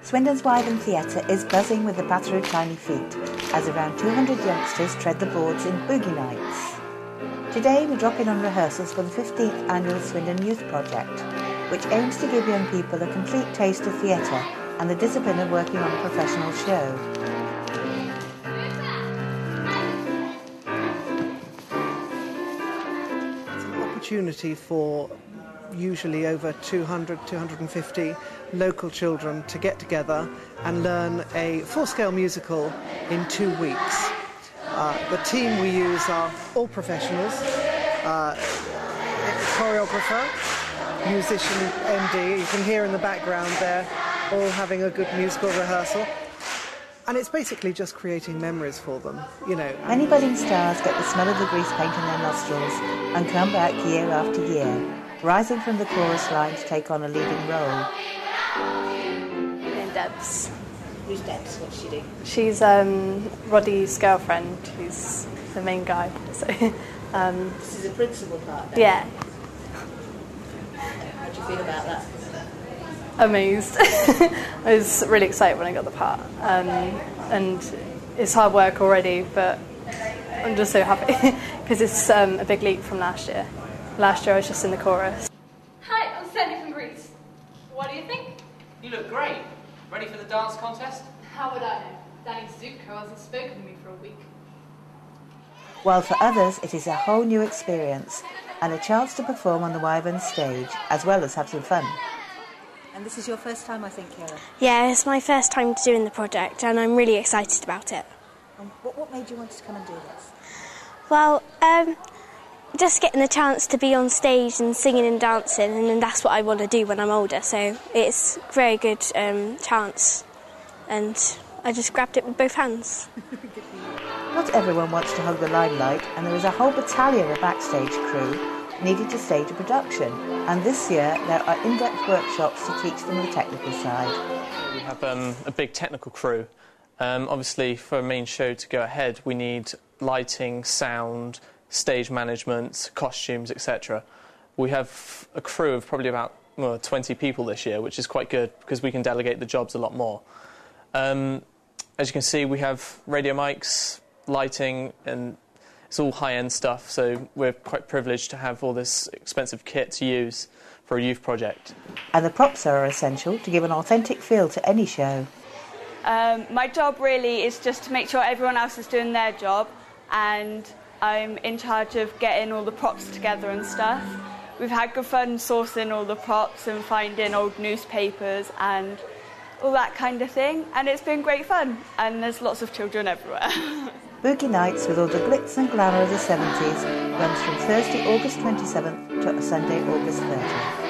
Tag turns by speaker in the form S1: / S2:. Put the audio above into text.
S1: Swindon's Wyvern Theatre is buzzing with the patter of tiny feet as around 200 youngsters tread the boards in Boogie Nights. Today we drop in on rehearsals for the 15th annual Swindon Youth Project, which aims to give young people a complete taste of theatre and the discipline of working on a professional show.
S2: It's an opportunity for usually over 200, 250 local children to get together and learn a full-scale musical in 2 weeks. The team we use are all professionals, choreographer, musician, MD, you can hear in the background there, all having a good musical rehearsal. And it's basically just creating memories for them, you know.
S1: Many budding stars get the smell of the grease paint in their nostrils and come back year after year, rising from the chorus line to take on a leading role.
S3: And Debs.
S1: Who's Debs? What does she do?
S3: She's Roddy's girlfriend, who's the main guy. So,
S1: This is a principal part now.
S3: yeah.
S1: How do you feel about that?
S3: Amazed. I was really excited when I got the part. And it's hard work already, but I'm just so happy because it's a big leap from last year. Last year I was just in the chorus.
S4: Hi, I'm Sandy from Greece. What do you think?
S5: You look great. Ready for the dance contest?
S4: How would I know? Danny Zuko hasn't spoken to me for a week.
S1: While for others it is a whole new experience and a chance to perform on the Wyvern stage as well as have some fun. And this is your first time, I think, Kira?
S6: Yeah, it's my first time doing the project and I'm really excited about it.
S1: And what made you want to come and do this?
S6: Well, just getting the chance to be on stage and singing and dancing, and then that's what I want to do when I'm older, so it's a very good chance and I just grabbed it with both hands.
S1: Not everyone wants to hug the limelight, and there is a whole battalion of backstage crew needed to stage a production, and this year there are in-depth workshops to teach them the technical side.
S7: We have a big technical crew. Obviously for a main show to go ahead we need lighting, sound, stage management, costumes, etc. We have a crew of probably about 20 people this year, which is quite good because we can delegate the jobs a lot more. As you can see, we have radio mics, lighting, and it's all high-end stuff, so we're quite privileged to have all this expensive kit to use for a youth project.
S1: And the props are essential to give an authentic feel to any show.
S8: My job really is just to make sure everyone else is doing their job, and I'm in charge of getting all the props together and stuff. We've had good fun sourcing all the props and finding old newspapers and all that kind of thing, and it's been great fun, and there's lots of children everywhere.
S1: Boogie Nights, with all the glitz and glamour of the 70s, runs from Thursday, August 27th to Sunday, August 30th.